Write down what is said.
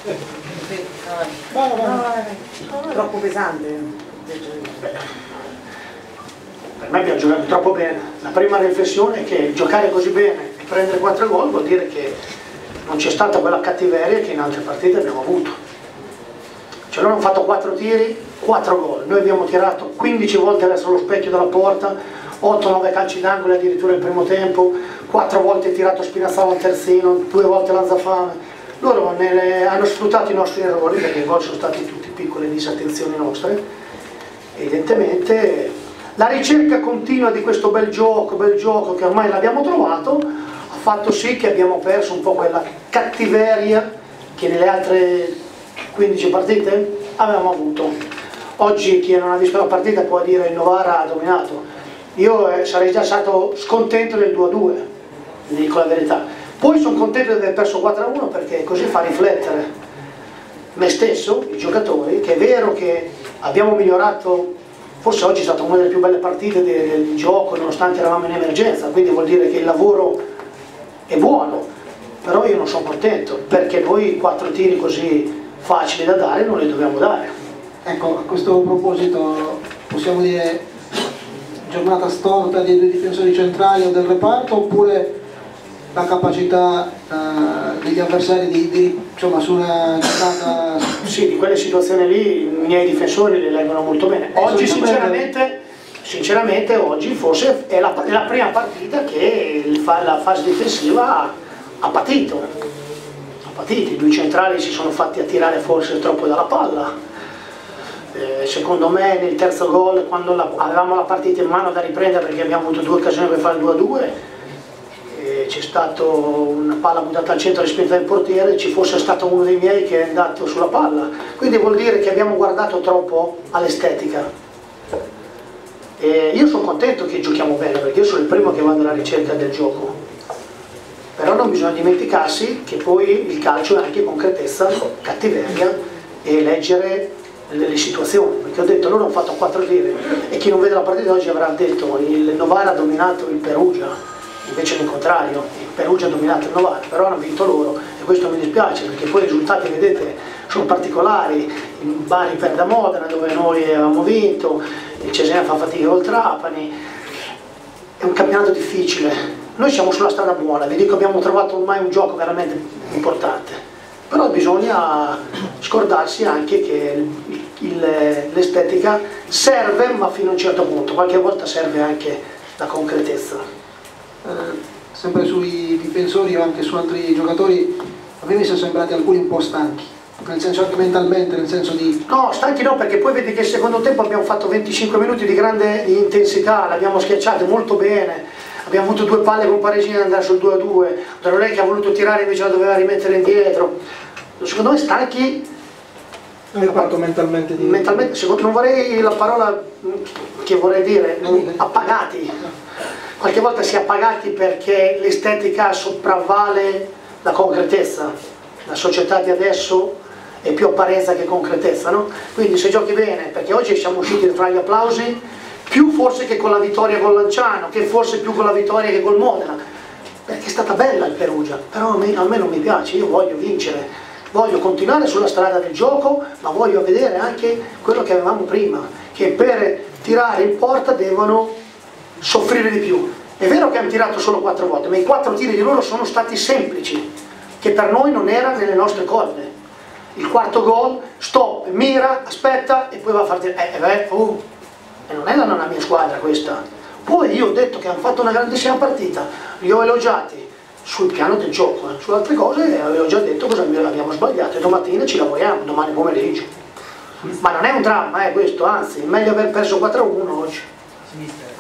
Troppo pesante. Per me abbiamo giocato troppo bene. La prima riflessione è che giocare così bene e prendere 4 gol vuol dire che non c'è stata quella cattiveria che in altre partite abbiamo avuto. Cioè loro hanno fatto 4 tiri, 4 gol. Noi abbiamo tirato 15 volte verso lo specchio della porta, 8-9 calci d'angolo addirittura il primo tempo, 4 volte tirato Spinazzola al terzino, 2 volte Lanzafame. Loro hanno sfruttato i nostri errori, perché i gol sono stati tutti piccole disattenzioni nostre. Evidentemente la ricerca continua di questo bel gioco che ormai l'abbiamo trovato ha fatto sì che abbiamo perso un po' quella cattiveria che nelle altre 15 partite avevamo avuto. Oggi chi non ha visto la partita può dire il Novara ha dominato. Io sarei già stato scontento del 2-2, vi dico la verità. Poi sono contento di aver perso 4-1 perché così fa riflettere me stesso, i giocatori, che è vero che abbiamo migliorato, forse oggi è stata una delle più belle partite del gioco nonostante eravamo in emergenza, quindi vuol dire che il lavoro è buono, però io non sono contento perché noi 4 tiri così facili da dare non li dobbiamo dare. Ecco, a questo proposito possiamo dire giornata storta dei 2 difensori centrali o del reparto, oppure la capacità degli avversari insomma, su una giocata... Sì, di quelle situazioni lì i miei difensori le leggono molto bene. Oggi sinceramente oggi forse è la prima partita che la fase difensiva ha patito. I 2 centrali si sono fatti attirare forse troppo dalla palla. Secondo me nel terzo gol, quando avevamo la partita in mano da riprendere perché abbiamo avuto 2 occasioni per fare il 2-2, c'è stata una palla buttata al centro respinta dal portiere, ci fosse stato uno dei miei che è andato sulla palla, quindi vuol dire che abbiamo guardato troppo all'estetica. Io sono contento che giochiamo bene perché io sono il primo che vado alla ricerca del gioco, però non bisogna dimenticarsi che poi il calcio è anche concretezza, cattiveria e leggere le situazioni, perché ho detto loro hanno fatto 4 tiri e chi non vede la partita oggi avrà detto il Novara ha dominato il Perugia. Invece il contrario, il Perugia ha dominato il Novara, però hanno vinto loro e questo mi dispiace perché poi i risultati, vedete, sono particolari. Il Bari perde a Modena dove noi avevamo vinto, il Cesena fa fatica col Trapani, è un campionato difficile. Noi siamo sulla strada buona, vi dico abbiamo trovato ormai un gioco veramente importante, però bisogna scordarsi anche che l'estetica serve ma fino a un certo punto, qualche volta serve anche la concretezza. Sempre sui difensori o anche su altri giocatori, a me mi sono sembrati alcuni un po' stanchi, nel senso anche mentalmente, nel senso di... No, stanchi no, perché poi vedi che il secondo tempo abbiamo fatto 25 minuti di grande intensità, l'abbiamo schiacciato molto bene, abbiamo avuto 2 palle con Paresini ad andare sul 2-2, Dorolei che ha voluto tirare invece la doveva rimettere indietro. Secondo me stanchi... Hai fatto mentalmente di... Mentalmente, non vorrei la parola che vorrei dire, appagati. Qualche volta si è appagati perché l'estetica sopravvale la concretezza. La società di adesso è più apparenza che concretezza, no? Quindi se giochi bene, perché oggi siamo usciti tra gli applausi, più forse che con la vittoria con Lanciano, che forse più con la vittoria che col Modena, perché è stata bella il Perugia, però a me non mi piace, io voglio vincere, voglio continuare sulla strada del gioco, ma voglio vedere anche quello che avevamo prima, che per tirare in porta devono soffrire di più. È vero che hanno tirato solo 4 volte, ma i 4 tiri di loro sono stati semplici, che per noi non era nelle nostre corde. Il 4º gol, stop, mira, aspetta e poi va a far tirare. E non è la mia squadra questa. Poi io ho detto che hanno fatto una grandissima partita, li ho elogiati sul piano del gioco, su altre cose avevo già detto cosa abbiamo sbagliato e domattina ci lavoriamo, domani pomeriggio. Ma non è un dramma questo, anzi, è meglio aver perso 4-1 oggi.